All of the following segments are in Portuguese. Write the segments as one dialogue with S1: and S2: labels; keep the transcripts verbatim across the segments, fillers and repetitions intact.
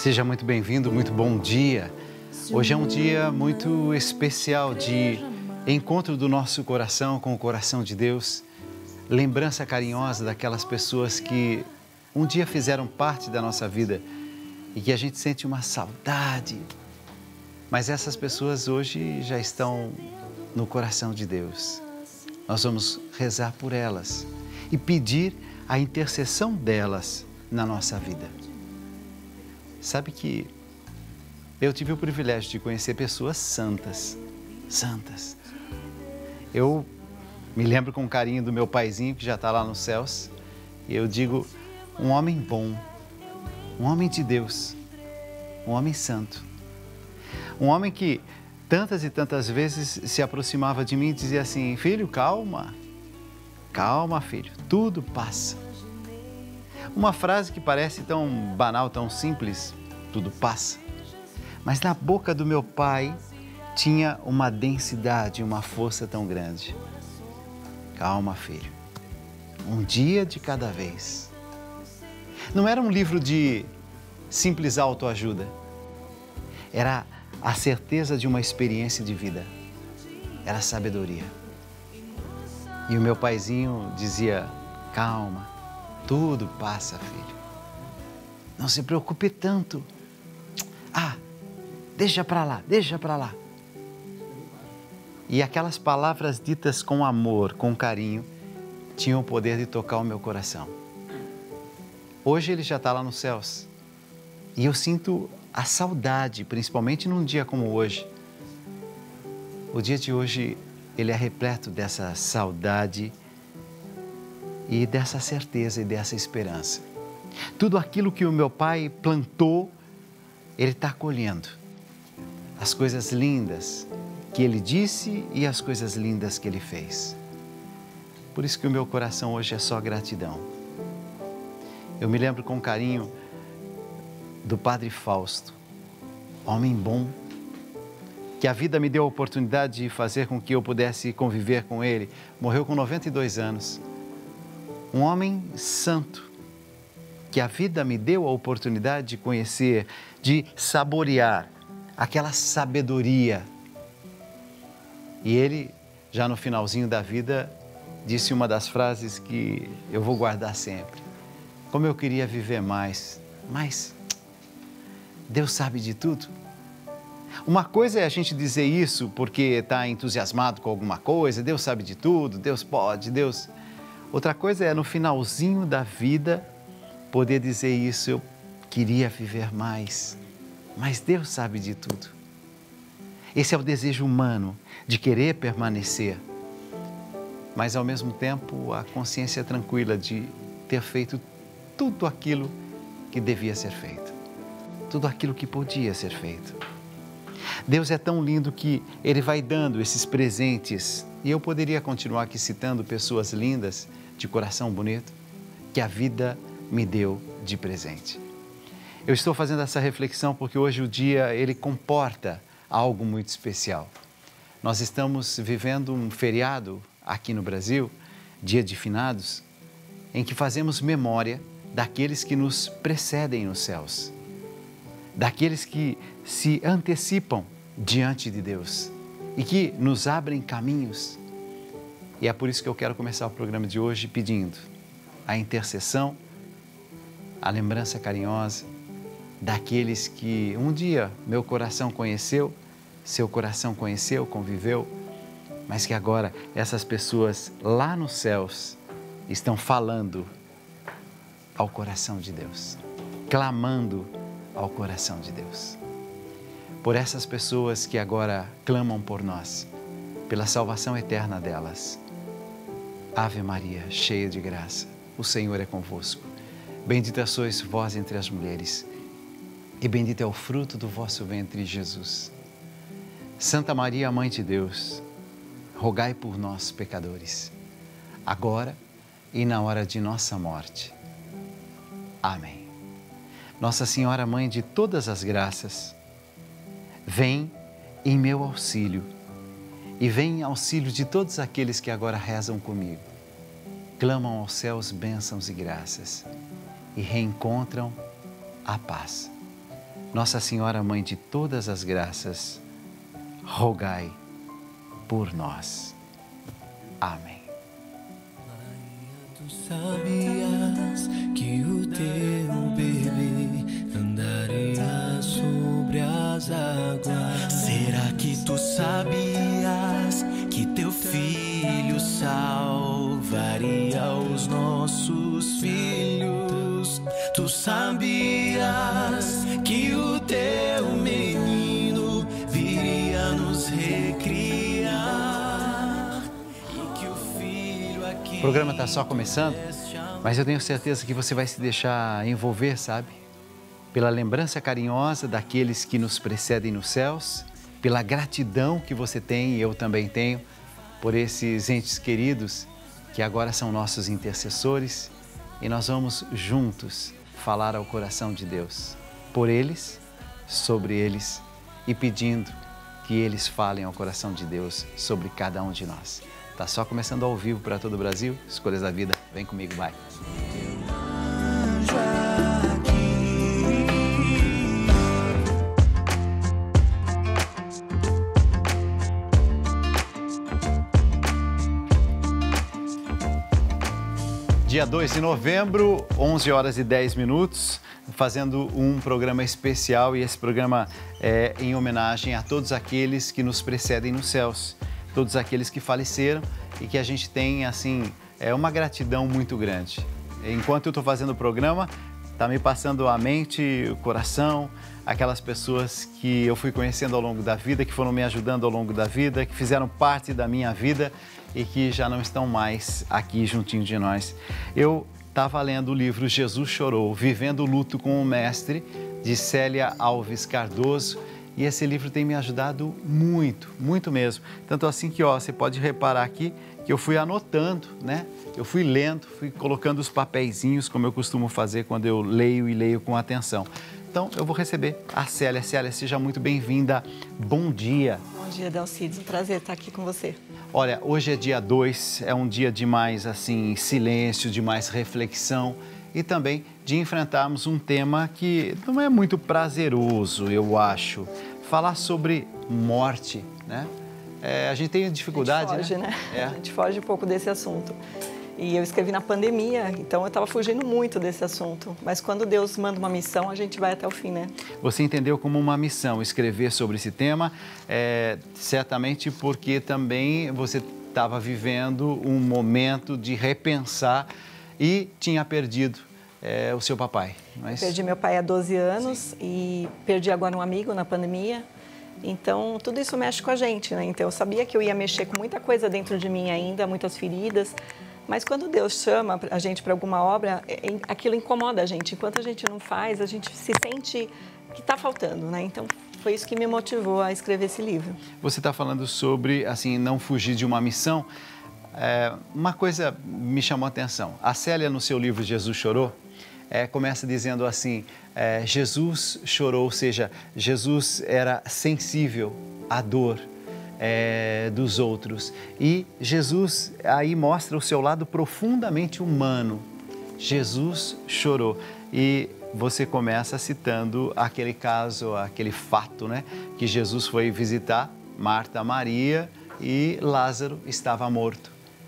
S1: Seja muito bem-vindo, muito bom dia. Hoje é um dia muito especial de encontro do nosso coração com o coração de Deus. Lembrança carinhosa daquelas pessoas que um dia fizeram parte da nossa vida e que a gente sente uma saudade. Mas essas pessoas hoje já estão no coração de Deus. Nós vamos rezar por elas e pedir a intercessão delas na nossa vida. Sabe que eu tive o privilégio de conhecer pessoas santas, santas. Eu me lembro com carinho do meu paizinho, que já está lá nos céus, e eu digo, um homem bom, um homem de Deus, um homem santo. Um homem que tantas e tantas vezes se aproximava de mim e dizia assim, filho, calma, calma, filho, tudo passa. Uma frase que parece tão banal, tão simples, tudo passa. Mas na boca do meu pai tinha uma densidade, uma força tão grande. Calma, filho, um dia de cada vez. Não era um livro de simples autoajuda. Era a certeza de uma experiência de vida. Era sabedoria. E o meu paizinho dizia, calma, tudo passa, filho. Não se preocupe tanto. Ah, deixa para lá, deixa para lá. E aquelas palavras ditas com amor, com carinho, tinham o poder de tocar o meu coração. Hoje ele já está lá nos céus. E eu sinto a saudade, principalmente num dia como hoje. O dia de hoje, ele é repleto dessa saudade e dessa certeza e dessa esperança. Tudo aquilo que o meu pai plantou, ele está colhendo. As coisas lindas que ele disse e as coisas lindas que ele fez. Por isso que o meu coração hoje é só gratidão. Eu me lembro com carinho do Padre Fausto, homem bom, que a vida me deu a oportunidade de fazer com que eu pudesse conviver com ele. Morreu com noventa e dois anos. Um homem santo, que a vida me deu a oportunidade de conhecer, de saborear aquela sabedoria. E ele, já no finalzinho da vida, disse uma das frases que eu vou guardar sempre. Como eu queria viver mais, mas Deus sabe de tudo. Uma coisa é a gente dizer isso porque está entusiasmado com alguma coisa, Deus sabe de tudo, Deus pode, Deus... Outra coisa é no finalzinho da vida poder dizer isso, eu queria viver mais, mas Deus sabe de tudo. Esse é o desejo humano de querer permanecer, mas ao mesmo tempo a consciência tranquila de ter feito tudo aquilo que devia ser feito, tudo aquilo que podia ser feito. Deus é tão lindo que Ele vai dando esses presentes e eu poderia continuar aqui citando pessoas lindas, de coração bonito, que a vida me deu de presente. Eu estou fazendo essa reflexão porque hoje o dia ele comporta algo muito especial. Nós estamos vivendo um feriado aqui no Brasil, Dia de Finados, em que fazemos memória daqueles que nos precedem nos céus, daqueles que se antecipam diante de Deus e que nos abrem caminhos. E é por isso que eu quero começar o programa de hoje pedindo a intercessão, a lembrança carinhosa daqueles que um dia meu coração conheceu, seu coração conheceu, conviveu, mas que agora essas pessoas lá nos céus estão falando ao coração de Deus, clamando ao coração de Deus. Por essas pessoas que agora clamam por nós, pela salvação eterna delas. Ave Maria, cheia de graça, o Senhor é convosco. Bendita sois vós entre as mulheres, e bendito é o fruto do vosso ventre, Jesus. Santa Maria, Mãe de Deus, rogai por nós, pecadores, agora e na hora de nossa morte. Amém. Nossa Senhora, Mãe de todas as graças, vem em meu auxílio e vem em auxílio de todos aqueles que agora rezam comigo, clamam aos céus bênçãos e graças e reencontram a paz. Nossa Senhora, Mãe de todas as graças, rogai por nós. Amém.
S2: Tu sabias que o teu bebê andaria sobre as águas? Será que tu sabias que teu filho salvaria os nossos filhos? Tu sabias que o teu menino viria nos recriar e que o filho aqui...
S1: O programa está só começando, mas eu tenho certeza que você vai se deixar envolver, sabe? Pela lembrança carinhosa daqueles que nos precedem nos céus, pela gratidão que você tem e eu também tenho por esses entes queridos que agora são nossos intercessores, e nós vamos juntos falar ao coração de Deus, por eles, sobre eles, e pedindo que eles falem ao coração de Deus sobre cada um de nós. Tá só começando ao vivo para todo o Brasil, Escolhas da Vida, vem comigo, vai. Dia dois de novembro, onze horas e dez minutos, fazendo um programa especial, e esse programa é em homenagem a todos aqueles que nos precedem nos céus, todos aqueles que faleceram e que a gente tem, assim, é uma gratidão muito grande. Enquanto eu estou fazendo o programa, está me passando a mente, o coração, aquelas pessoas que eu fui conhecendo ao longo da vida, que foram me ajudando ao longo da vida, que fizeram parte da minha vida e que já não estão mais aqui juntinho de nós. Eu estava lendo o livro Jesus Chorou, Vivendo o Luto com o Mestre, de Célia Alves Cardoso, e esse livro tem me ajudado muito, muito mesmo. Tanto assim que, ó, você pode reparar aqui que eu fui anotando, né? Eu fui lendo, fui colocando os papeizinhos, como eu costumo fazer quando eu leio e leio com atenção. Então, eu vou receber a Célia. Célia, seja muito bem-vinda. Bom dia.
S3: Bom dia, Delcides. Um prazer estar aqui com você.
S1: Olha, hoje é dia dois, é um dia de mais, assim, silêncio, de mais reflexão e também de enfrentarmos um tema que não é muito prazeroso, eu acho. Falar sobre morte, né? É, a gente tem dificuldade,
S3: a gente foge,
S1: né?
S3: né?
S1: É.
S3: A gente foge um pouco desse assunto. E eu escrevi na pandemia, então eu estava fugindo muito desse assunto. Mas quando Deus manda uma missão, a gente vai até o fim, né?
S1: Você entendeu como uma missão escrever sobre esse tema, é, certamente porque também você estava vivendo um momento de repensar e tinha perdido é, o seu papai. Mas...
S3: Perdi meu pai há doze anos. Sim. E perdi agora um amigo na pandemia. Então, tudo isso mexe com a gente, né? Então, eu sabia que eu ia mexer com muita coisa dentro de mim ainda, muitas feridas. Mas quando Deus chama a gente para alguma obra, aquilo incomoda a gente. Enquanto a gente não faz, a gente se sente que está faltando, né? Então, foi isso que me motivou a escrever esse livro.
S1: Você está falando sobre, assim, não fugir de uma missão. É, uma coisa me chamou a atenção. A Célia, no seu livro Jesus Chorou, é, começa dizendo assim, é, Jesus chorou, ou seja, Jesus era sensível à dor É, dos outros. E Jesus aí mostra o seu lado profundamente humano. Jesus chorou. E você começa citando aquele caso, aquele fato, né? Que Jesus foi visitar Marta, Maria e Lázaro estava morto.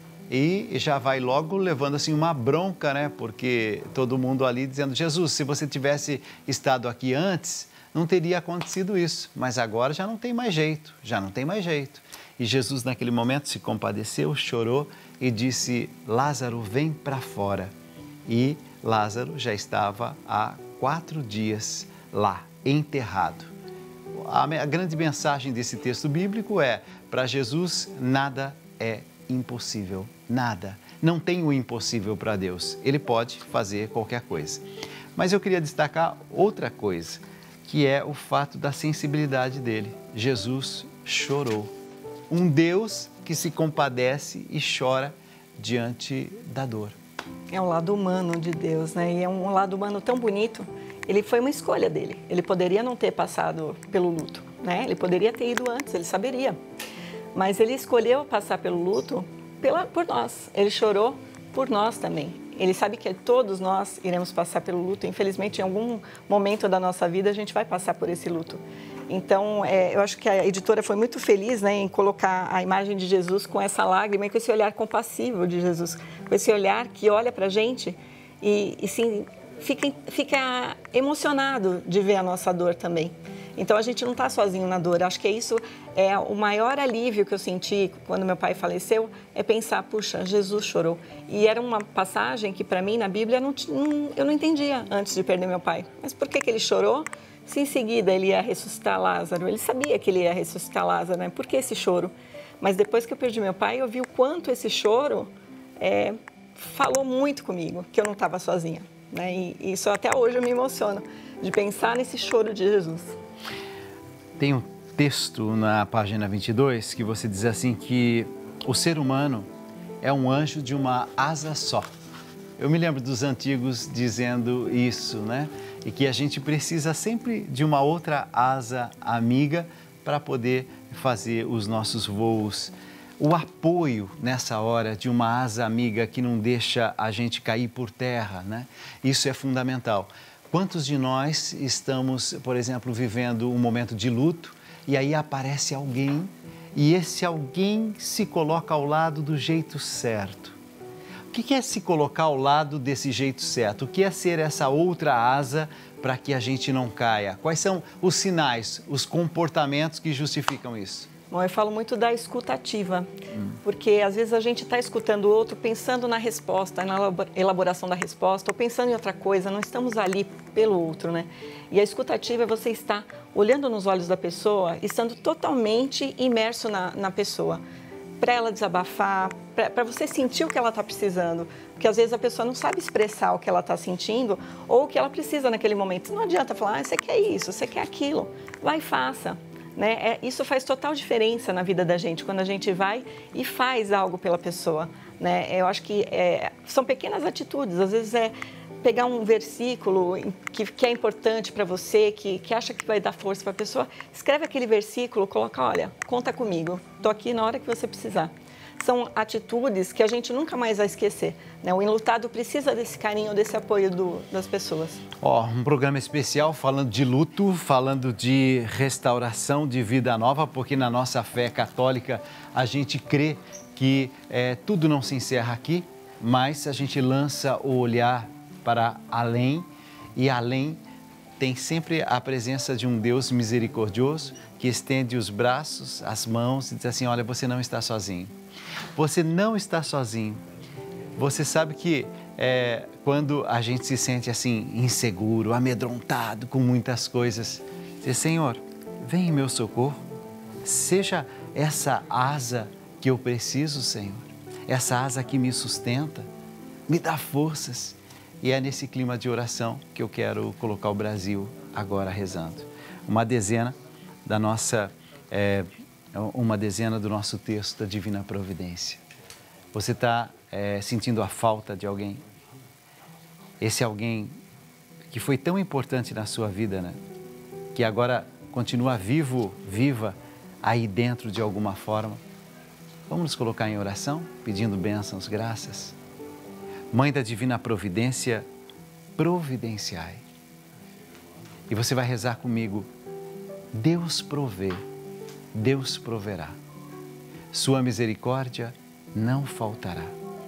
S1: E já vai logo levando assim uma bronca, né? Porque todo mundo ali dizendo, Jesus, se você tivesse estado aqui antes, não teria acontecido isso, mas agora já não tem mais jeito, já não tem mais jeito. E Jesus naquele momento se compadeceu, chorou e disse, Lázaro, vem para fora. E Lázaro já estava há quatro dias lá, enterrado. A, a grande mensagem desse texto bíblico é, para Jesus nada é impossível, nada. Não tem o impossível para Deus, Ele pode fazer qualquer coisa. Mas eu queria destacar outra coisa, que é o fato da sensibilidade dele. Jesus chorou. Um Deus que se compadece e chora diante da dor.
S3: É um lado humano de Deus, né? E é um lado humano tão bonito. Ele foi uma escolha dele. Ele poderia não ter passado pelo luto, né? Ele poderia ter ido antes, ele saberia. Mas ele escolheu passar pelo luto pela, por nós. Ele chorou por nós também. Ele sabe que todos nós iremos passar pelo luto. Infelizmente, em algum momento da nossa vida, a gente vai passar por esse luto. Então, é, eu acho que a editora foi muito feliz, né, em colocar a imagem de Jesus com essa lágrima e com esse olhar compassivo de Jesus, com esse olhar que olha para a gente e, e sim, fica, fica emocionado de ver a nossa dor também. Então, a gente não está sozinho na dor. Acho que isso é o maior alívio que eu senti quando meu pai faleceu, é pensar, puxa, Jesus chorou. E era uma passagem que, para mim, na Bíblia, não, não, eu não entendia antes de perder meu pai. Mas por que que ele chorou? Se em seguida ele ia ressuscitar Lázaro, ele sabia que ele ia ressuscitar Lázaro, né? Por que esse choro? Mas depois que eu perdi meu pai, eu vi o quanto esse choro é, falou muito comigo, que eu não estava sozinha, né? E isso até hoje eu me emociono, de pensar nesse choro de Jesus.
S1: Tem um texto na página vinte e dois que você diz assim que o ser humano é um anjo de uma asa só. Eu me lembro dos antigos dizendo isso, né? E que a gente precisa sempre de uma outra asa amiga para poder fazer os nossos voos. O apoio nessa hora de uma asa amiga que não deixa a gente cair por terra, né? Isso é fundamental. Quantos de nós estamos, por exemplo, vivendo um momento de luto e aí aparece alguém e esse alguém se coloca ao lado do jeito certo? O que é se colocar ao lado desse jeito certo? O que é ser essa outra asa para que a gente não caia? Quais são os sinais, os comportamentos que justificam isso?
S3: Bom, eu falo muito da escuta ativa, hum. porque às vezes a gente está escutando o outro pensando na resposta, na elaboração da resposta, ou pensando em outra coisa, não estamos ali pelo outro, né? E a escuta ativa é você estar olhando nos olhos da pessoa, estando totalmente imerso na, na pessoa, para ela desabafar, para você sentir o que ela está precisando, porque às vezes a pessoa não sabe expressar o que ela está sentindo ou o que ela precisa naquele momento. Não adianta falar, ah, você quer isso, você quer aquilo, vai e faça. Né? É, isso faz total diferença na vida da gente, quando a gente vai e faz algo pela pessoa. Né? Eu acho que é, são pequenas atitudes, às vezes é pegar um versículo que, que é importante para você, que, que acha que vai dar força para a pessoa, escreve aquele versículo, coloca, olha, conta comigo, estou aqui na hora que você precisar. São atitudes que a gente nunca mais vai esquecer. Né? O enlutado precisa desse carinho, desse apoio do, das pessoas.
S1: Ó, um programa especial falando de luto, falando de restauração de vida nova, porque na nossa fé católica a gente crê que é, tudo não se encerra aqui, mas a gente lança o olhar para além e além tem sempre a presença de um Deus misericordioso que estende os braços, as mãos e diz assim, olha, você não está sozinho. Você não está sozinho. Você sabe que é, quando a gente se sente assim, inseguro, amedrontado com muitas coisas, diz, Senhor, vem em meu socorro. Seja essa asa que eu preciso, Senhor. Essa asa que me sustenta, me dá forças. E é nesse clima de oração que eu quero colocar o Brasil agora rezando. Uma dezena da nossa... É, uma dezena do nosso texto da Divina Providência. Você está é, sentindo a falta de alguém? Esse alguém que foi tão importante na sua vida, né? Que agora continua vivo, viva, aí dentro de alguma forma. Vamos nos colocar em oração, pedindo bênçãos, graças. Mãe da Divina Providência, providenciai. E você vai rezar comigo. Deus provê. Deus proverá. Sua misericórdia não faltará.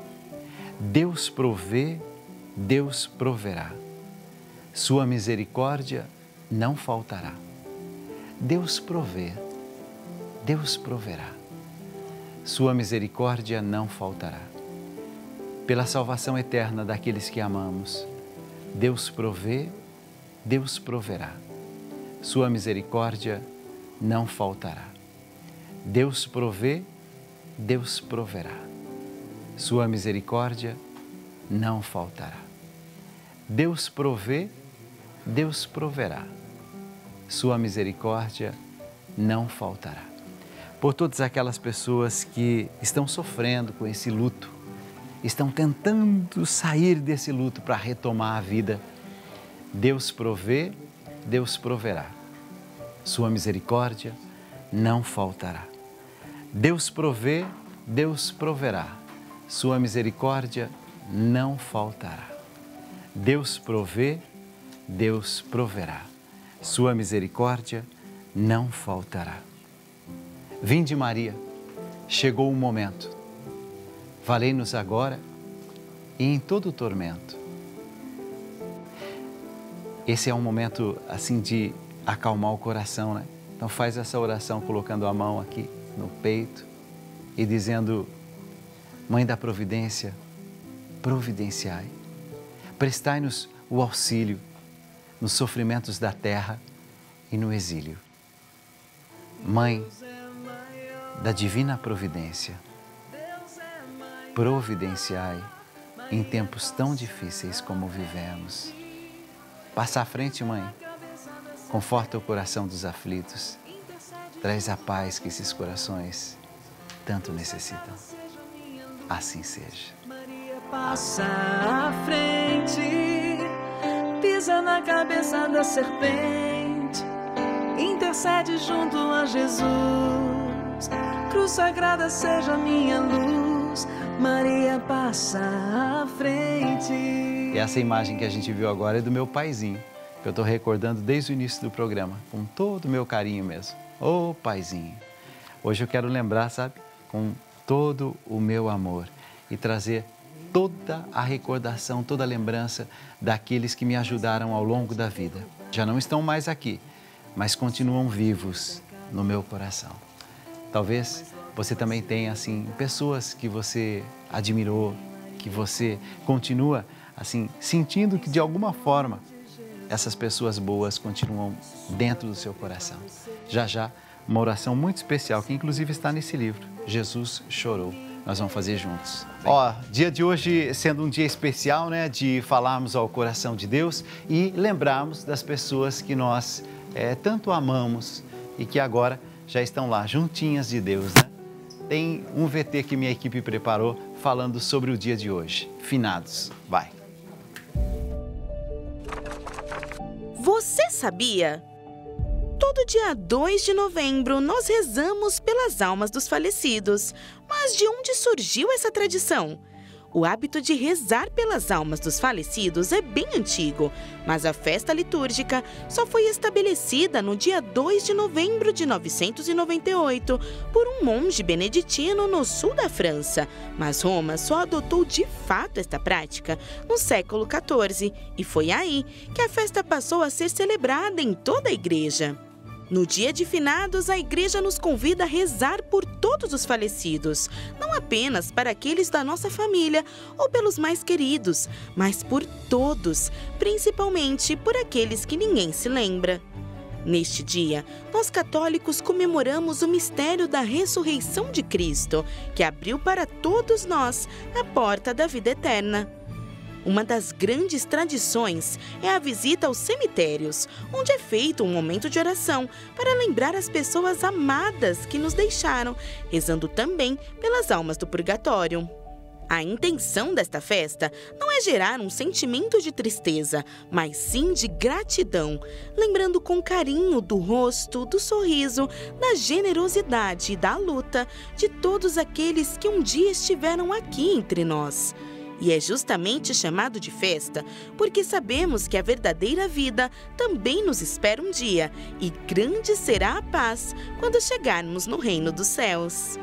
S1: Deus provê, Deus proverá. Sua misericórdia não faltará. Deus provê, Deus proverá. Sua misericórdia não faltará. Pela salvação eterna daqueles que amamos, Deus provê, Deus proverá. Sua misericórdia não faltará. Deus provê, Deus proverá. Sua misericórdia não faltará. Deus provê, Deus proverá. Sua misericórdia não faltará. Por todas aquelas pessoas que estão sofrendo com esse luto, estão tentando sair desse luto para retomar a vida, Deus provê, Deus proverá. Sua misericórdia não faltará. Deus provê, Deus proverá. Sua misericórdia não faltará. Deus provê, Deus proverá. Sua misericórdia não faltará. Vinde, Maria, chegou o momento. Valei-nos agora e em todo o tormento. Esse é um momento assim de acalmar o coração, né? Então faz essa oração colocando a mão aqui no peito e dizendo: Mãe da Providência, providenciai, prestai-nos o auxílio nos sofrimentos da terra e no exílio. Mãe da Divina Providência, providenciai em tempos tão difíceis como vivemos. Passa à frente, Mãe, conforta o coração dos aflitos, traz a paz que esses corações tanto necessitam. Assim seja.
S2: Maria passa à frente, pisa na cabeça da serpente, intercede junto a Jesus. Cruz sagrada seja minha luz, Maria passa à frente.
S1: E essa imagem que a gente viu agora é do meu paizinho, que eu estou recordando desde o início do programa, com todo o meu carinho mesmo. Ô paizinho, hoje eu quero lembrar, sabe, com todo o meu amor e trazer toda a recordação, toda a lembrança daqueles que me ajudaram ao longo da vida. Já não estão mais aqui, mas continuam vivos no meu coração. Talvez você também tenha, assim, pessoas que você admirou, que você continua, assim, sentindo que de alguma forma essas pessoas boas continuam dentro do seu coração. Já já, uma oração muito especial, que inclusive está nesse livro, Jesus Chorou. Nós vamos fazer juntos. Ó, dia de hoje sendo um dia especial, né, de falarmos ao coração de Deus e lembrarmos das pessoas que nós é, tanto amamos e que agora já estão lá, juntinhas de Deus, né? Tem um V T que minha equipe preparou falando sobre o dia de hoje. Finados. Vai.
S4: Você sabia? Todo dia dois de novembro nós rezamos pelas almas dos falecidos. Mas de onde surgiu essa tradição? O hábito de rezar pelas almas dos falecidos é bem antigo, mas a festa litúrgica só foi estabelecida no dia dois de novembro de novecentos e noventa e oito por um monge beneditino no sul da França. Mas Roma só adotou de fato esta prática no século quatorze e foi aí que a festa passou a ser celebrada em toda a igreja. No dia de finados, a igreja nos convida a rezar por todos os falecidos, não apenas para aqueles da nossa família ou pelos mais queridos, mas por todos, principalmente por aqueles que ninguém se lembra. Neste dia, nós católicos comemoramos o mistério da ressurreição de Cristo, que abriu para todos nós a porta da vida eterna. Uma das grandes tradições é a visita aos cemitérios, onde é feito um momento de oração para lembrar as pessoas amadas que nos deixaram, rezando também pelas almas do purgatório. A intenção desta festa não é gerar um sentimento de tristeza, mas sim de gratidão, lembrando com carinho do rosto, do sorriso, da generosidade e da luta de todos aqueles que um dia estiveram aqui entre nós. E é justamente chamado de festa porque sabemos que a verdadeira vida também nos espera um dia e grande será a paz quando chegarmos no reino dos céus.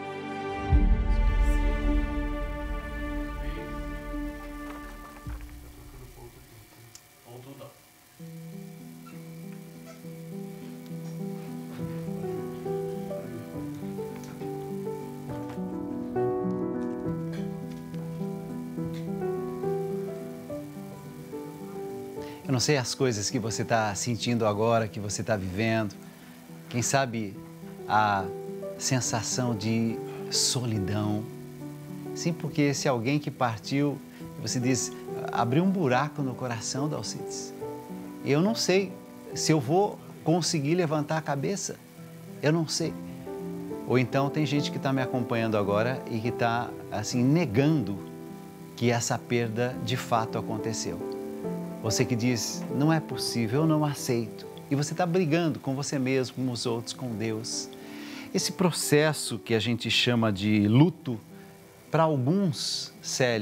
S1: Eu não sei as coisas que você está sentindo agora, que você está vivendo. Quem sabe a sensação de solidão. Sim, porque se alguém que partiu, você diz, abriu um buraco no coração da Alcides. Eu não sei se eu vou conseguir levantar a cabeça. Eu não sei. Ou então tem gente que está me acompanhando agora e que está, assim, negando que essa perda de fato aconteceu. Você que diz, não é possível, eu não aceito. E você está brigando com você mesmo, com os outros, com Deus. Esse processo que a gente chama de luto, para alguns, Célia,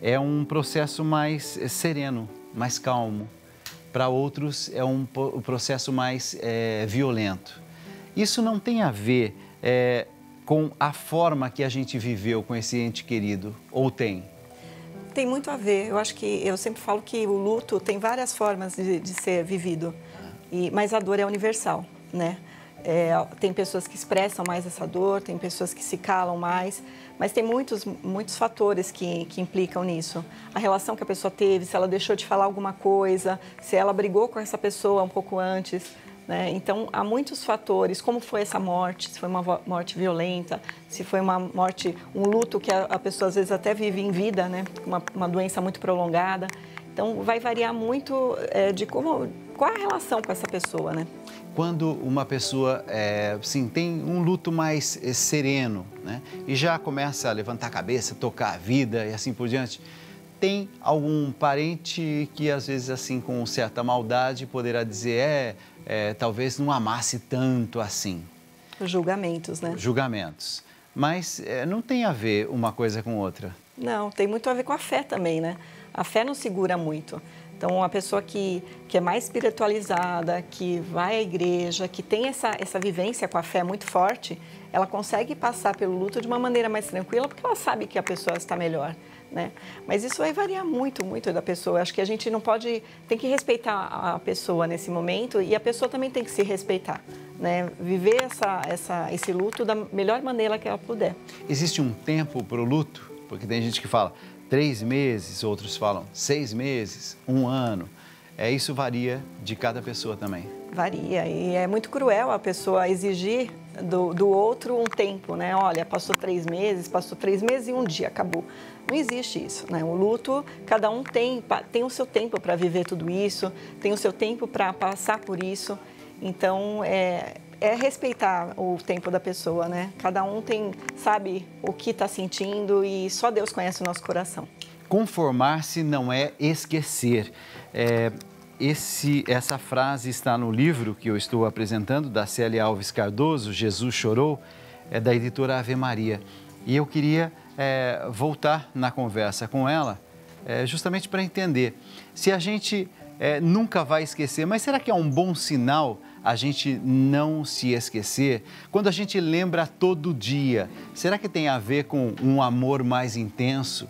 S1: é um processo mais sereno, mais calmo. Para outros é um, um processo mais é, violento. Isso não tem a ver é, com a forma que a gente viveu com esse ente querido, ou tem?
S3: Tem muito a ver. Eu acho que, eu sempre falo que o luto tem várias formas de, de ser vivido, e, mas a dor é universal, né? É, tem pessoas que expressam mais essa dor, tem pessoas que se calam mais, mas tem muitos, muitos fatores que, que implicam nisso. A relação que a pessoa teve, se ela deixou de falar alguma coisa, se ela brigou com essa pessoa um pouco antes, né? Então, há muitos fatores, como foi essa morte, se foi uma morte violenta, se foi uma morte, um luto que a, a pessoa às vezes até vive em vida, né? Uma, uma doença muito prolongada. Então, vai variar muito é, de como, qual a relação com essa pessoa, né?
S1: Quando uma pessoa é, sim, tem um luto mais é, sereno, né? E já começa a levantar a cabeça, tocar a vida e assim por diante, tem algum parente que às vezes assim com certa maldade poderá dizer, é, é talvez não amasse tanto assim.
S3: Os julgamentos, né?
S1: Julgamentos. Mas é, não tem a ver uma coisa com outra.
S3: Não, tem muito a ver com a fé também, né? A fé nos segura muito. Então, uma pessoa que, que é mais espiritualizada, que vai à igreja, que tem essa, essa vivência com a fé muito forte, ela consegue passar pelo luto de uma maneira mais tranquila, porque ela sabe que a pessoa está melhor, né? Mas isso vai variar muito, muito da pessoa. Acho que a gente não pode... Tem que respeitar a pessoa nesse momento e a pessoa também tem que se respeitar, né? Viver essa, essa, esse luto da melhor maneira que ela puder.
S1: Existe um tempo para o luto? Porque tem gente que fala... Três meses, outros falam seis meses, um ano. É, isso varia de cada pessoa também.
S3: Varia e é muito cruel a pessoa exigir do, do outro um tempo, né? Olha, passou três meses, passou três meses e um dia, acabou. Não existe isso, né? O luto, cada um tem, tem o seu tempo para viver tudo isso, tem o seu tempo para passar por isso. Então, é... É respeitar o tempo da pessoa, né? Cada um tem, sabe o que está sentindo e só Deus conhece o nosso coração.
S1: Conformar-se não é esquecer. É, esse, essa frase está no livro que eu estou apresentando, da Célia Alves Cardoso, Jesus Chorou, é da editora Ave Maria. E eu queria é, voltar na conversa com ela, é, justamente para entender se a gente é, nunca vai esquecer, mas será que é um bom sinal a gente não se esquecer? Quando a gente lembra todo dia, será que tem a ver com um amor mais intenso?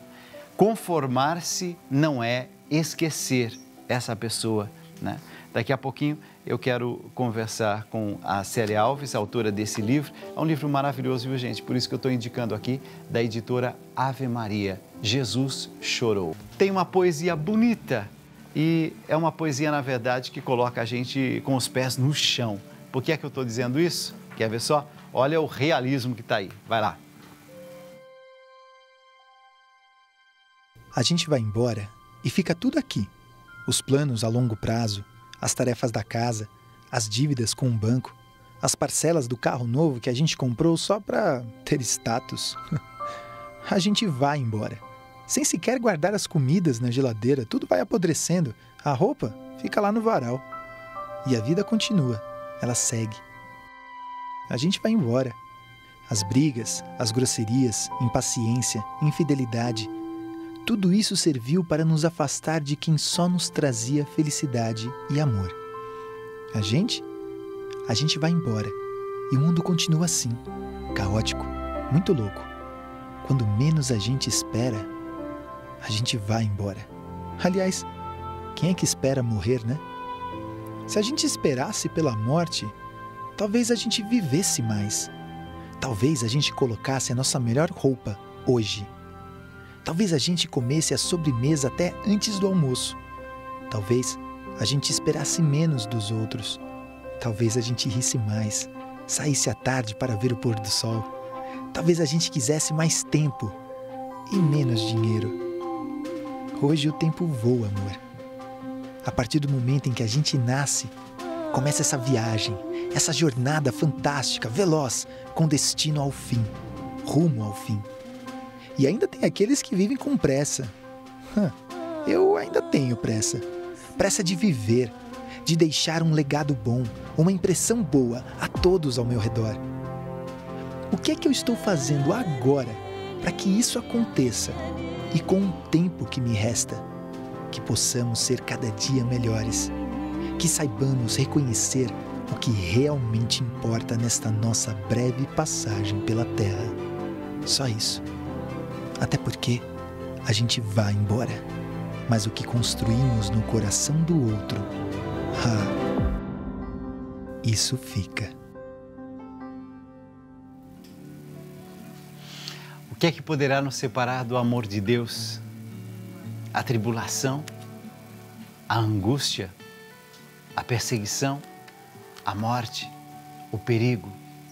S1: Conformar-se não é esquecer essa pessoa, né? Daqui a pouquinho eu quero conversar com a Célia Alves, autora desse livro. É um livro maravilhoso, viu, gente? Por isso que eu estou indicando aqui, da editora Ave Maria, Jesus Chorou. Tem uma poesia bonita. E é uma poesia, na verdade, que coloca a gente com os pés no chão. Por que é que eu estou dizendo isso? Quer ver só? Olha o realismo que está aí. Vai lá.
S5: A gente vai embora e fica tudo aqui. Os planos a longo prazo, as tarefas da casa, as dívidas com o banco, as parcelas do carro novo que a gente comprou só para ter status. A gente vai embora. Sem sequer guardar as comidas na geladeira, tudo vai apodrecendo, a roupa fica lá no varal. E a vida continua, ela segue. A gente vai embora. As brigas, as grosserias, impaciência, infidelidade, tudo isso serviu para nos afastar de quem só nos trazia felicidade e amor. A gente? A gente vai embora. E o mundo continua assim, caótico, muito louco. Quando menos a gente espera, a gente vai embora. Aliás, quem é que espera morrer, né? Se a gente esperasse pela morte, talvez a gente vivesse mais. Talvez a gente colocasse a nossa melhor roupa hoje. Talvez a gente comesse a sobremesa até antes do almoço. Talvez a gente esperasse menos dos outros. Talvez a gente risse mais, saísse à tarde para ver o pôr do sol. Talvez a gente quisesse mais tempo e menos dinheiro. Hoje o tempo voa, amor. A partir do momento em que a gente nasce, começa essa viagem, essa jornada fantástica, veloz, com destino ao fim, rumo ao fim. E ainda tem aqueles que vivem com pressa. Eu ainda tenho pressa. Pressa de viver, de deixar um legado bom, uma impressão boa a todos ao meu redor. O que é que eu estou fazendo agora para que isso aconteça? e com o tempo que me resta, que possamos ser cada dia melhores, que saibamos reconhecer o que realmente importa nesta nossa breve passagem pela Terra. Só isso. Até porque a gente vai embora, mas o que construímos no coração do outro, ah, isso fica.
S1: O que é que poderá nos separar do amor de Deus? A tribulação, a angústia, a perseguição, a morte, o perigo.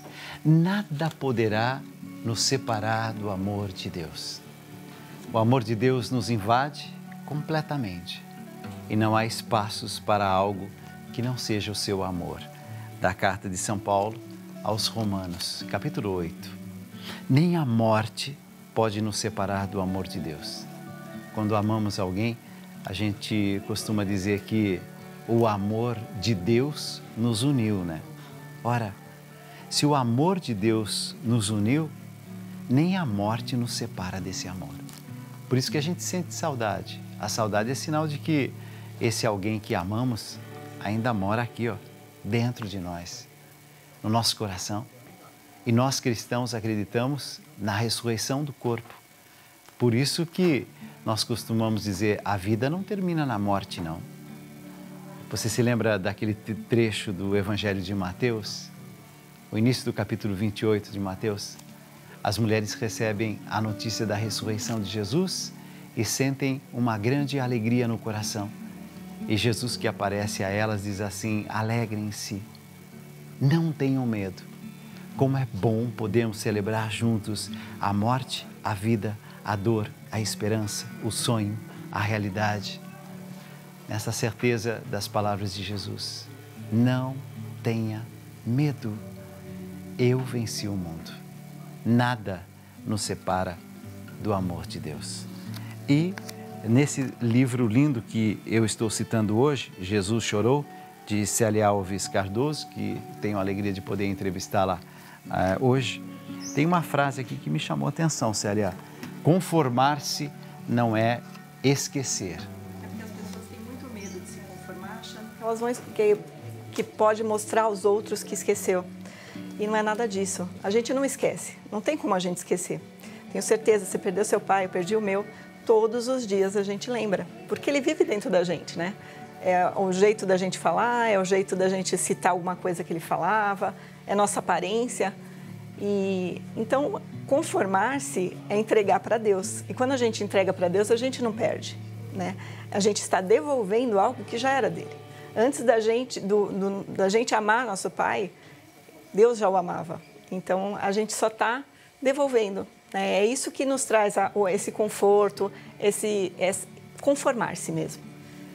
S1: Nada poderá nos separar do amor de Deus. O amor de Deus nos invade completamente e não há espaços para algo que não seja o seu amor. Da carta de São Paulo aos Romanos, capítulo oito. Nem a morte pode nos separar do amor de Deus. Quando amamos alguém, a gente costuma dizer que o amor de Deus nos uniu, né? Ora, se o amor de Deus nos uniu, nem a morte nos separa desse amor. Por isso que a gente sente saudade. A saudade é sinal de que esse alguém que amamos ainda mora aqui, ó, dentro de nós, no nosso coração. E nós cristãos acreditamos na ressurreição do corpo. Por isso que nós costumamos dizer, a vida não termina na morte, não. Você se lembra daquele trecho do Evangelho de Mateus? O início do capítulo vinte e oito de Mateus? As mulheres recebem a notícia da ressurreição de Jesus e sentem uma grande alegria no coração. E Jesus, que aparece a elas, diz assim, alegrem-se, não tenham medo. Como é bom podermos celebrar juntos a morte, a vida, a dor, a esperança, o sonho, a realidade. Nessa certeza das palavras de Jesus, não tenha medo, eu venci o mundo. Nada nos separa do amor de Deus. E nesse livro lindo que eu estou citando hoje, Jesus Chorou, de Célia Alves Cardoso, que tenho a alegria de poder entrevistá-la uh, hoje, tem uma frase aqui que me chamou a atenção, Célia. Conformar-se não é esquecer.
S3: É porque as pessoas têm muito medo de se conformar, achando que elas vão que, que pode mostrar aos outros que esqueceu. E não é nada disso. A gente não esquece. Não tem como a gente esquecer. Tenho certeza, você perdeu seu pai, eu perdi o meu. Todos os dias a gente lembra. Porque ele vive dentro da gente, né? É o jeito da gente falar, é o jeito da gente citar alguma coisa que ele falava, é nossa aparência. E então, conformar-se é entregar para Deus. E quando a gente entrega para Deus, a gente não perde, né? A gente está devolvendo algo que já era dele. Antes da gente, do, do, da gente amar nosso pai, Deus já o amava. Então, a gente só está devolvendo, né? É isso que nos traz a, esse conforto, esse, esse conformar-se mesmo,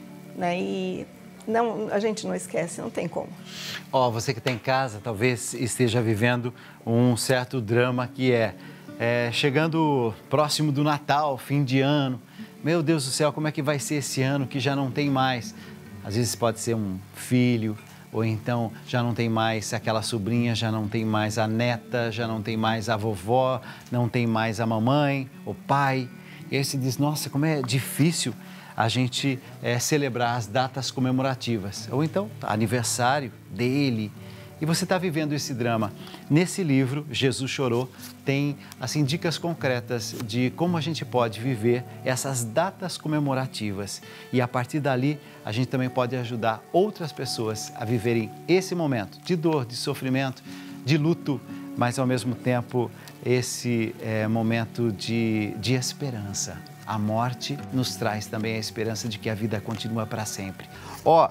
S3: né? E não, a gente não esquece, não tem como.
S1: Ó, oh, você que está em casa, talvez esteja vivendo um certo drama que é, é chegando próximo do Natal, fim de ano. Meu Deus do céu, como é que vai ser esse ano que já não tem mais? Às vezes pode ser um filho, ou então já não tem mais aquela sobrinha, já não tem mais a neta, já não tem mais a vovó, não tem mais a mamãe, o pai. E aí você diz, nossa, como é difícil a gente é, celebrar as datas comemorativas. Ou então, aniversário dele. E você está vivendo esse drama. Nesse livro, Jesus Chorou, tem assim, dicas concretas de como a gente pode viver essas datas comemorativas. E a partir dali, a gente também pode ajudar outras pessoas a viverem esse momento de dor, de sofrimento, de luto, mas ao mesmo tempo esse é, momento de, de esperança. A morte nos traz também a esperança de que a vida continua para sempre. Ó,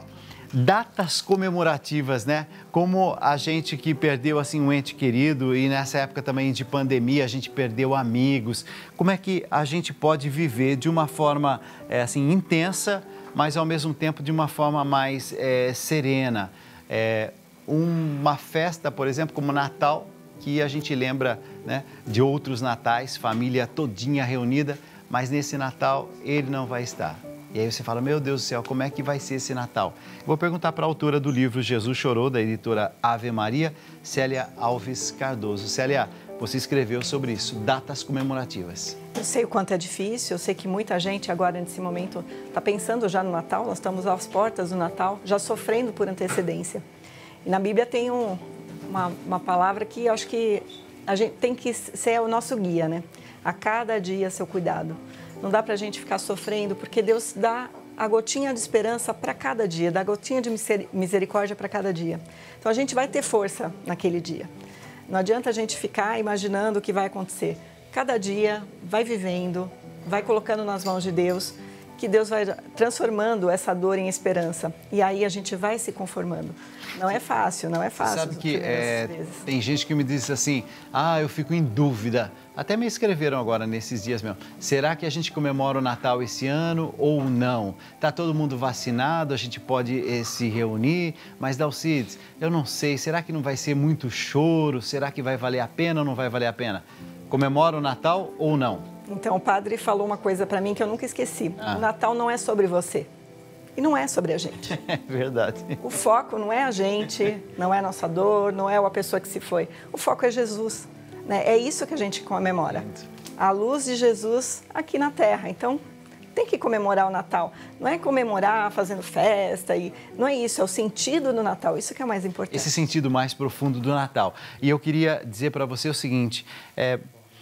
S1: datas comemorativas, né? Como a gente que perdeu assim um ente querido e nessa época também de pandemia a gente perdeu amigos. Como é que a gente pode viver de uma forma é, assim intensa, mas ao mesmo tempo de uma forma mais é, serena? É, uma festa, por exemplo, como Natal, que a gente lembra, né, de outros natais, família todinha reunida, mas nesse Natal ele não vai estar. E aí você fala, meu Deus do céu, como é que vai ser esse Natal? Vou perguntar para a autora do livro Jesus Chorou, da editora Ave Maria, Célia Alves Cardoso. Célia, você escreveu sobre isso, datas comemorativas.
S3: Eu sei o quanto é difícil, eu sei que muita gente agora nesse momento está pensando já no Natal, nós estamos às portas do Natal, já sofrendo por antecedência. E na Bíblia tem um, uma, uma palavra que eu acho que a gente tem que ser o nosso guia, né? A cada dia seu cuidado. Não dá para a gente ficar sofrendo, porque Deus dá a gotinha de esperança para cada dia, dá a gotinha de misericórdia para cada dia. Então a gente vai ter força naquele dia. Não adianta a gente ficar imaginando o que vai acontecer. Cada dia vai vivendo, vai colocando nas mãos de Deus, que Deus vai transformando essa dor em esperança. E aí a gente vai se conformando. Não é fácil, não é fácil.
S1: Sabe que é, tem gente que me diz assim, ah, eu fico em dúvida. Até me escreveram agora nesses dias mesmo. Será que a gente comemora o Natal esse ano ou não? Está todo mundo vacinado, a gente pode eh, se reunir, mas Dalcides, eu não sei, será que não vai ser muito choro? Será que vai valer a pena ou não vai valer a pena? Comemora o Natal ou não?
S3: Então, o padre falou uma coisa para mim que eu nunca esqueci.
S1: Ah.
S3: O Natal não é sobre você. E não é sobre a gente.
S1: É verdade.
S3: O foco não é a gente, não é a nossa dor, não é a pessoa que se foi. O foco é Jesus. Né? É isso que a gente comemora. A luz de Jesus aqui na Terra. Então, tem que comemorar o Natal. Não é comemorar fazendo festa. E não é isso, é o sentido do Natal. Isso que é mais importante.
S1: Esse sentido mais profundo do Natal. E eu queria dizer para você o seguinte... É,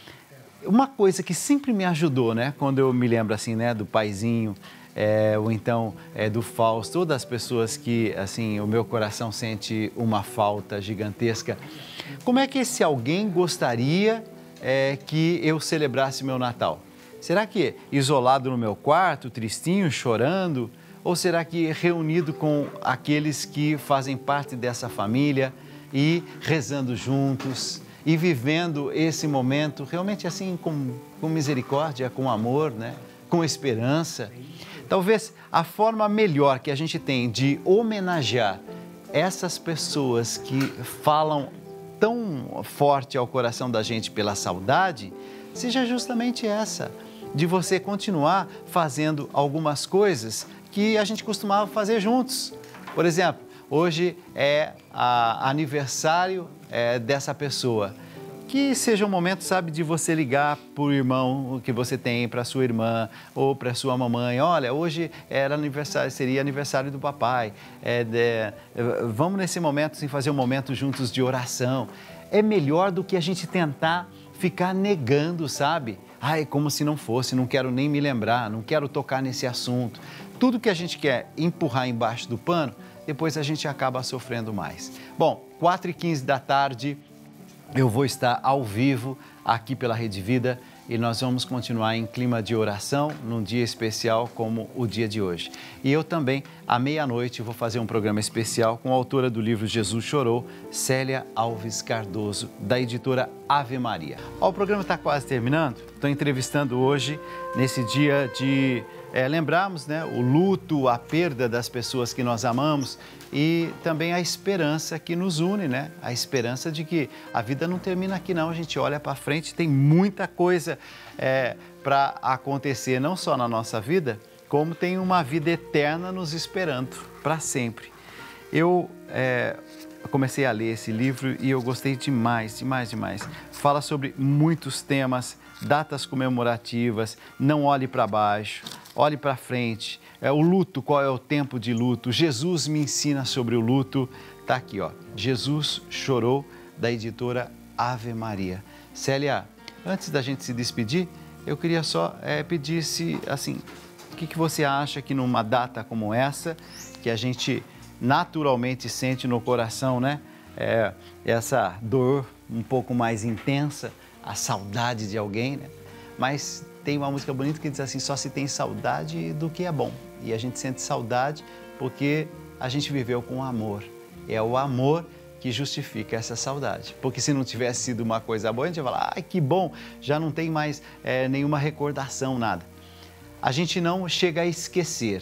S1: uma coisa que sempre me ajudou, né? Quando eu me lembro assim, né? Do paizinho... É, ou então é, do Fausto, todas as pessoas que, assim, o meu coração sente uma falta gigantesca. Como é que esse alguém gostaria é, que eu celebrasse meu Natal? Será que isolado no meu quarto, tristinho, chorando? Ou será que reunido com aqueles que fazem parte dessa família e rezando juntos e vivendo esse momento realmente assim com, com misericórdia, com amor, né? Com esperança? Talvez a forma melhor que a gente tem de homenagear essas pessoas que falam tão forte ao coração da gente pela saudade, seja justamente essa, de você continuar fazendo algumas coisas que a gente costumava fazer juntos. Por exemplo, hoje é a aniversário é, dessa pessoa. Que seja um momento, sabe, de você ligar para o irmão que você tem, para sua irmã ou para sua mamãe. Olha, hoje era aniversário, seria aniversário do papai. É, de, vamos nesse momento, sim, fazer um momento juntos de oração. É melhor do que a gente tentar ficar negando, sabe? Ai, como se não fosse, não quero nem me lembrar, não quero tocar nesse assunto. Tudo que a gente quer empurrar embaixo do pano, depois a gente acaba sofrendo mais. Bom, quatro e quinze da tarde... eu vou estar ao vivo aqui pela Rede Vida e nós vamos continuar em clima de oração num dia especial como o dia de hoje. E eu também, à meia-noite, vou fazer um programa especial com a autora do livro Jesus Chorou, Célia Alves Cardoso, da editora Ave Maria. Ó, o programa está quase terminando, estou entrevistando hoje, nesse dia de é, lembrarmos, né, o luto, a perda das pessoas que nós amamos e também a esperança que nos une, né? A esperança de que a vida não termina aqui não, a gente olha para frente, tem muita coisa é, para acontecer, não só na nossa vida, como tem uma vida eterna nos esperando para sempre. Eu é, comecei a ler esse livro e eu gostei demais, demais, demais. Fala sobre muitos temas, datas comemorativas, não olhe para baixo, olhe para frente. É, o luto, qual é o tempo de luto? Jesus me ensina sobre o luto. Está aqui, ó. Jesus Chorou, da editora Ave Maria. Célia, antes da gente se despedir, eu queria só é, pedir se, assim, o que, que você acha que numa data como essa, que a gente naturalmente sente no coração, né? É, essa dor um pouco mais intensa, a saudade de alguém, né? Mas tem uma música bonita que diz assim, só se tem saudade do que é bom. E a gente sente saudade porque a gente viveu com amor. É o amor que justifica essa saudade. Porque se não tivesse sido uma coisa boa, a gente ia falar, ai, que bom, já não tem mais é, nenhuma recordação, nada. A gente não chega a esquecer,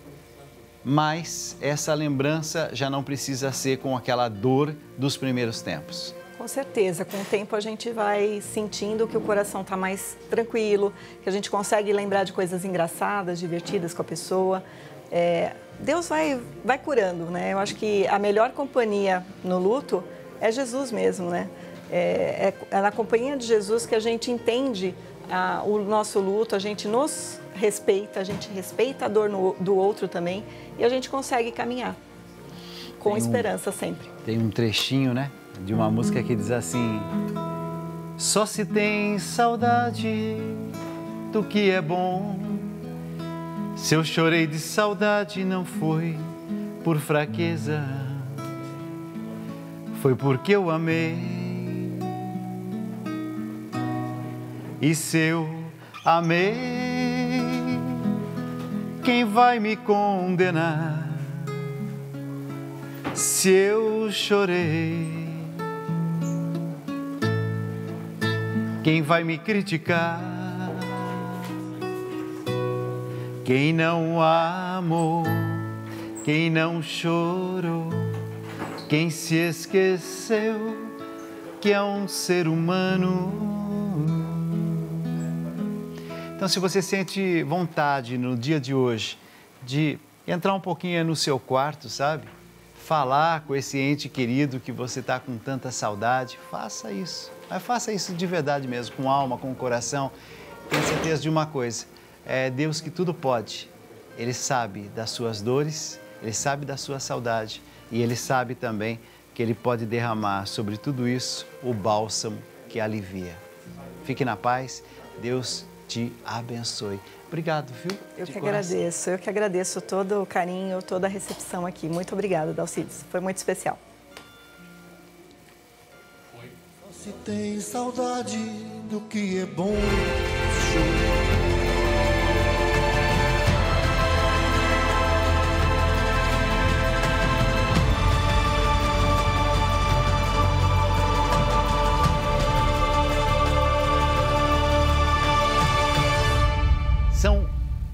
S1: mas essa lembrança já não precisa ser com aquela dor dos primeiros tempos.
S3: Com certeza, com o tempo a gente vai sentindo que o coração está mais tranquilo, que a gente consegue lembrar de coisas engraçadas, divertidas com a pessoa. É, Deus vai, vai curando, né? Eu acho que a melhor companhia no luto é Jesus mesmo, né? É, é, é na companhia de Jesus que a gente entende ah, o nosso luto, a gente nos respeita, a gente respeita a dor no, do outro também e a gente consegue caminhar com tem esperança um, sempre.
S1: Tem um trechinho, né, de uma música que diz assim: só se tem saudade do que é bom. Se eu chorei de saudade não foi por fraqueza, foi porque eu amei. E se eu amei, quem vai me condenar? Se eu chorei, quem vai me criticar? Quem não amou, quem não chorou, quem se esqueceu que é um ser humano. Então, se você sente vontade no dia de hoje de entrar um pouquinho no seu quarto, sabe? Falar com esse ente querido que você está com tanta saudade, faça isso. Mas faça isso de verdade mesmo, com alma, com coração. Tenha certeza de uma coisa, é Deus que tudo pode. Ele sabe das suas dores, Ele sabe da sua saudade e Ele sabe também que Ele pode derramar sobre tudo isso o bálsamo que alivia. Fique na paz, Deus te abençoe. Obrigado, viu?
S3: Eu que agradeço, eu que agradeço todo o carinho, toda a recepção aqui. Muito obrigada, Dalcides. Foi muito especial.
S6: Só se tem saudade do que é bom.
S1: São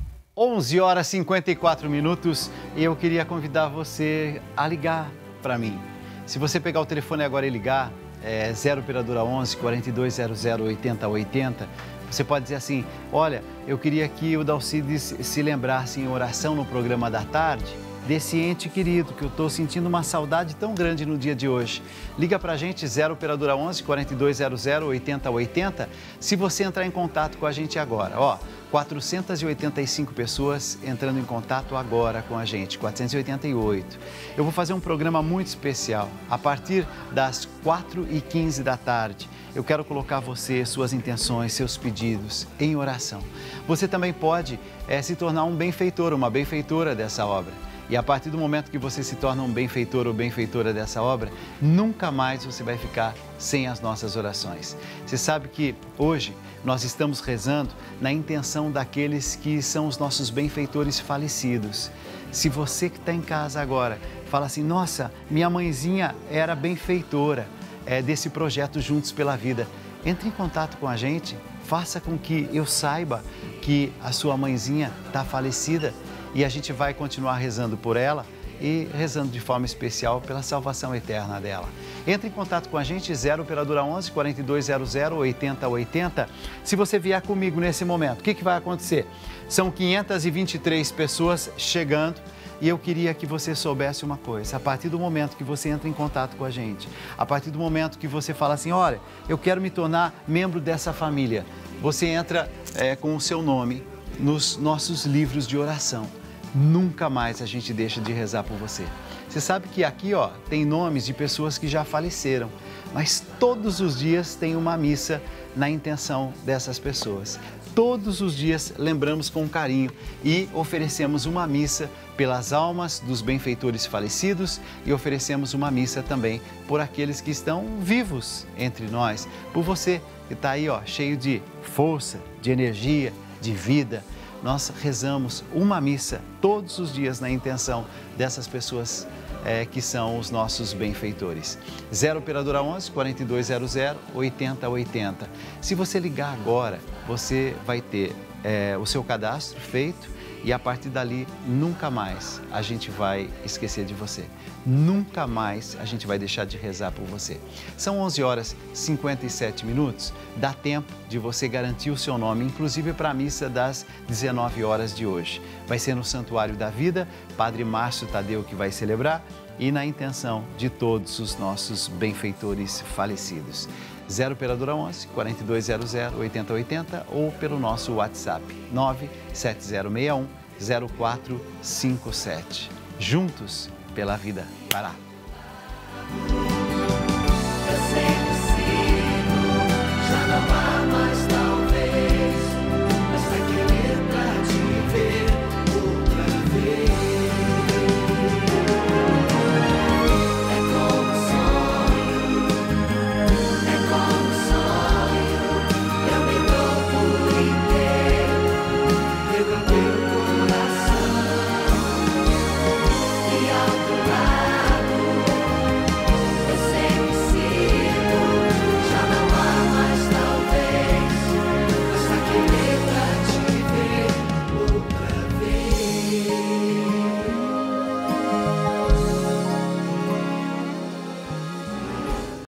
S1: onze horas e cinquenta e quatro minutos e eu queria convidar você a ligar para mim. Se você pegar o telefone agora e ligar, é zero operadora onze, quarenta e dois zero zero, oitenta oitenta, você pode dizer assim: olha, eu queria que o Dalcides se lembrasse em oração no programa da tarde desse ente querido, que eu estou sentindo uma saudade tão grande no dia de hoje. Liga para a gente, zero operadora onze, quarenta e dois zero zero, oitenta oitenta, se você entrar em contato com a gente agora. Ó, quatrocentas e oitenta e cinco pessoas entrando em contato agora com a gente, quatrocentas e oitenta e oito. Eu vou fazer um programa muito especial. A partir das quatro e quinze da tarde, eu quero colocar você, suas intenções, seus pedidos em oração. Você também pode é, se tornar um benfeitor, uma benfeitora dessa obra. E a partir do momento que você se torna um benfeitor ou benfeitora dessa obra, nunca mais você vai ficar sem as nossas orações. Você sabe que hoje nós estamos rezando na intenção daqueles que são os nossos benfeitores falecidos. Se você que está em casa agora fala assim: nossa, minha mãezinha era benfeitora é, desse projeto Juntos pela Vida, entre em contato com a gente, faça com que eu saiba que a sua mãezinha está falecida. E a gente vai continuar rezando por ela e rezando de forma especial pela salvação eterna dela. Entre em contato com a gente, zero operadora onze, quarenta e dois zero zero, oitenta oitenta. Se você vier comigo nesse momento, o que, que vai acontecer? São quinhentas e vinte e três pessoas chegando e eu queria que você soubesse uma coisa. A partir do momento que você entra em contato com a gente, a partir do momento que você fala assim: olha, eu quero me tornar membro dessa família, você entra é, com o seu nome nos nossos livros de oração. Nunca mais a gente deixa de rezar por você. Você sabe que aqui, ó, tem nomes de pessoas que já faleceram, mas todos os dias tem uma missa na intenção dessas pessoas. Todos os dias lembramos com carinho e oferecemos uma missa pelas almas dos benfeitores falecidos e oferecemos uma missa também por aqueles que estão vivos entre nós, por você que está aí, ó, cheio de força, de energia, de vida. Nós rezamos uma missa todos os dias na intenção dessas pessoas é, que são os nossos benfeitores. zero operadora onze, quarenta e dois zero zero, oitenta oitenta. Se você ligar agora, você vai ter é, o seu cadastro feito e a partir dali, nunca mais a gente vai esquecer de você. Nunca mais a gente vai deixar de rezar por você. São onze horas e cinquenta e sete minutos. Dá tempo de você garantir o seu nome, inclusive para a missa das dezenove horas de hoje. Vai ser no Santuário da Vida, Padre Márcio Tadeu que vai celebrar e na intenção de todos os nossos benfeitores falecidos. zero Operadora onze, quarenta e dois zero zero, oitenta oitenta ou pelo nosso WhatsApp nove sete zero seis um, zero quatro cinco sete. Juntos pela vida. Vai lá.
S2: Eu sempre sigo, já não há mais talvez, mas vai querer pra te ver outra vez.